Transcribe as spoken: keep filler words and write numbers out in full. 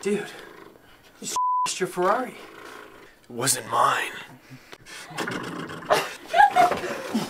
Dude, you s***ed your Ferrari. It wasn't mine.